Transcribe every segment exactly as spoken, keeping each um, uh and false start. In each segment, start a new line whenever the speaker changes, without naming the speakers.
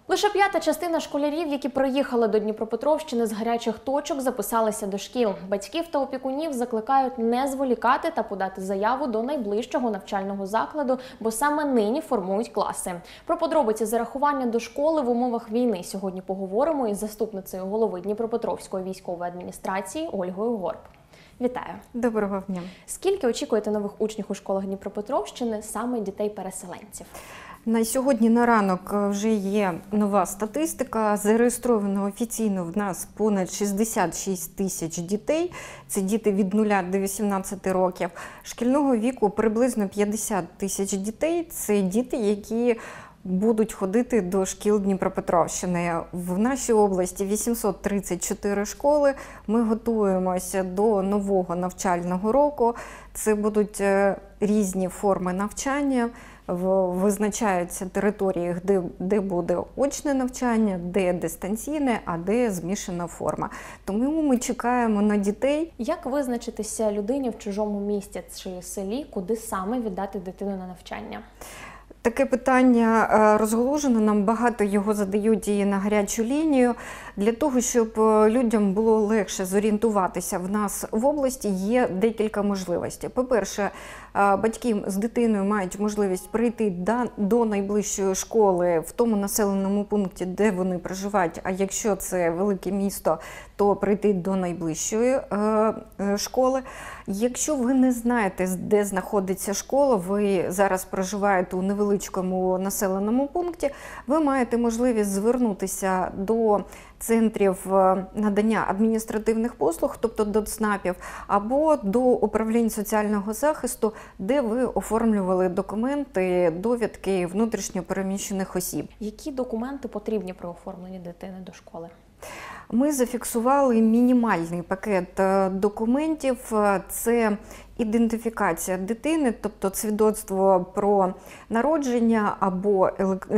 Лише п'ята частина школярів, які приїхали до Дніпропетровщини з гарячих точок, записалися до шкіл. Батьків та опікунів закликають не зволікати та подати заяву до найближчого навчального закладу, бо саме нині формують класи. Про подробиці зарахування до школи в умовах війни сьогодні поговоримо із заступницею голови Дніпропетровської військової адміністрації Ольгою Горб. Вітаю!
Доброго дня!
Скільки очікуєте нових учнів у школах Дніпропетровщини, саме дітей-переселенців?
На сьогодні на ранок вже є нова статистика. Зареєстровано офіційно в нас понад шістдесят шість тисяч дітей. Це діти від нуля до вісімнадцяти років. Шкільного віку приблизно п'ятдесят тисяч дітей. Це діти, які будуть ходити до шкіл Дніпропетровщини. В нашій області вісімсот тридцять чотири школи. Ми готуємося до нового навчального року. Це будуть різні форми навчання. Визначаються території, де, де буде очне навчання, де дистанційне, а де змішана форма. Тому ми чекаємо на дітей.
Як визначитися людині в чужому місті чи селі, куди саме віддати дитину на навчання?
Таке питання розголожено, нам багато його задають і на гарячу лінію. Для того, щоб людям було легше зорієнтуватися в нас в області, є декілька можливостей. По-перше, батьки з дитиною мають можливість прийти до найближчої школи в тому населеному пункті, де вони проживають, а якщо це велике місто, то прийти до найближчої школи. Якщо ви не знаєте, де знаходиться школа, ви зараз проживаєте у невеличкому населеному пункті, ви маєте можливість звернутися до центрів надання адміністративних послуг, тобто до ЦНАПів, або до управлінь соціального захисту, де ви оформлювали документи, довідки внутрішньо переміщених осіб.
Які документи потрібні при оформленні дитини до школи?
Ми зафіксували мінімальний пакет документів. Це ідентифікація дитини, тобто свідоцтво про народження або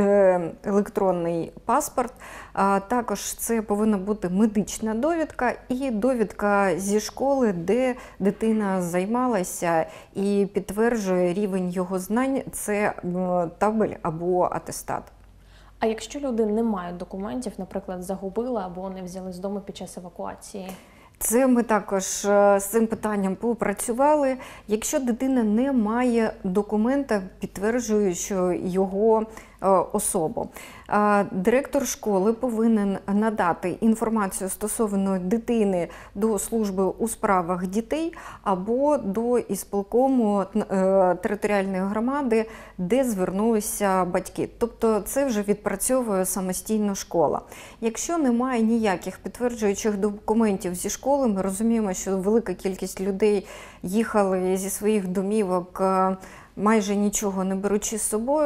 електронний паспорт. Також це повинна бути медична довідка і довідка зі школи, де дитина займалася і підтверджує рівень його знань. Це табель або атестат.
А якщо люди не мають документів, наприклад, загубили або не взяли з дому під час евакуації?
Це ми також з цим питанням попрацювали. Якщо дитина не має документа, підтверджуючи його особу, директор школи повинен надати інформацію стосовно дитини до служби у справах дітей або до ісполкому територіальної громади, де звернулися батьки. Тобто це вже відпрацьовує самостійно школа. Якщо немає ніяких підтверджуючих документів зі школи, ми розуміємо, що велика кількість людей їхали зі своїх домівок, майже нічого не беручи з собою.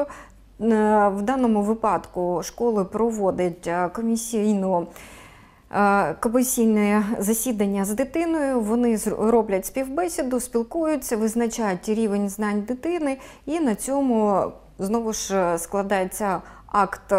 В даному випадку школи проводять комісійну, комісійне засідання з дитиною, вони роблять співбесіду, спілкуються, визначають рівень знань дитини і на цьому знову ж складається акт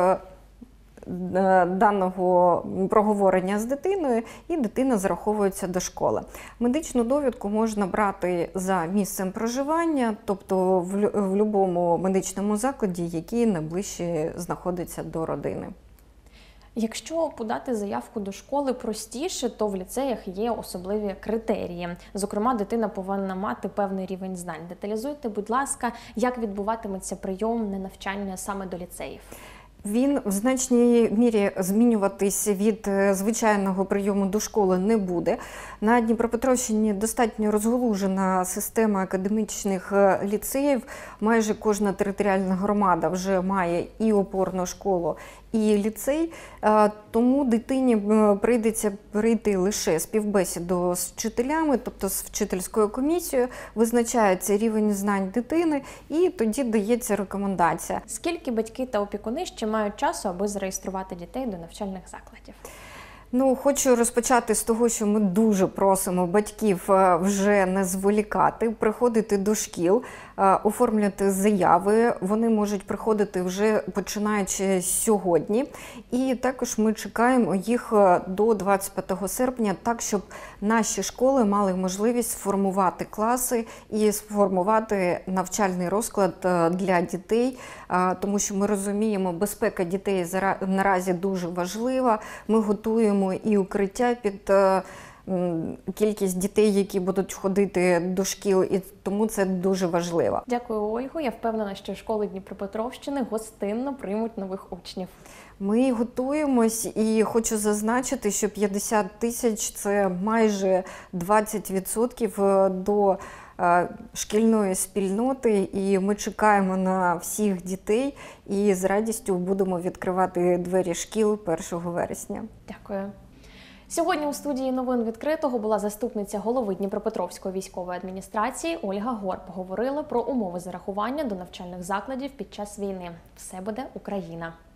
даного проговорення з дитиною, і дитина зараховується до школи. Медичну довідку можна брати за місцем проживання, тобто в будь-якому медичному закладі, який найближче знаходиться до родини.
Якщо подати заявку до школи простіше, то в ліцеях є особливі критерії. Зокрема, дитина повинна мати певний рівень знань. Деталізуйте, будь ласка, як відбуватиметься прийом на навчання саме до ліцеїв?
Він в значній мірі змінюватись від звичайного прийому до школи не буде. На Дніпропетровщині достатньо розгалужена система академічних ліцеїв. Майже кожна територіальна громада вже має і опорну школу, і ліцей. Тому дитині прийдеться прийти лише співбесіду з вчителями, тобто з вчительською комісією, визначається рівень знань дитини і тоді дається рекомендація.
Скільки батьки та опікуни ще мають часу, аби зареєструвати дітей до навчальних закладів?
Ну, хочу розпочати з того, що ми дуже просимо батьків е, вже не зволікати, приходити до шкіл, е, оформлювати заяви. Вони можуть приходити вже починаючи з сьогодні. І також ми чекаємо їх е, до двадцять п'ятого серпня, так, щоб наші школи мали можливість сформувати класи і сформувати навчальний розклад е, для дітей, е, тому що ми розуміємо, безпека дітей зара- наразі дуже важлива. Ми готуємо і укриття під е, м, кількість дітей, які будуть ходити до шкіл, і тому це дуже важливо.
Дякую, Ольго. Я впевнена, що школи Дніпропетровщини гостинно приймуть нових учнів.
Ми готуємось, і хочу зазначити, що п'ятдесят тисяч – це майже двадцять відсотків до е, шкільної спільноти, і ми чекаємо на всіх дітей і з радістю будемо відкривати двері шкіл першого вересня.
Дякую. Сьогодні у студії новин відкритого була заступниця голови Дніпропетровської військової адміністрації Ольга Горб. Говорили про умови зарахування до навчальних закладів під час війни. Все буде Україна!